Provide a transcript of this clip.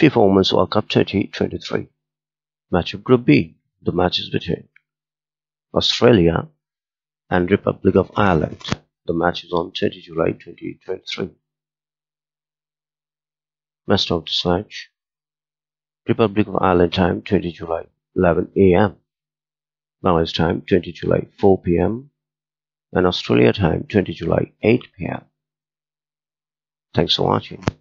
FIFA Women's World Cup 2023. Match of Group B. The match is between Australia and Republic of Ireland. The match is on 20 July 2023. Match of this match. Republic of Ireland time 20 July 11 AM. Bangladesh time 20 July 4 PM. And Australia time 20 July 8 PM. Thanks for watching.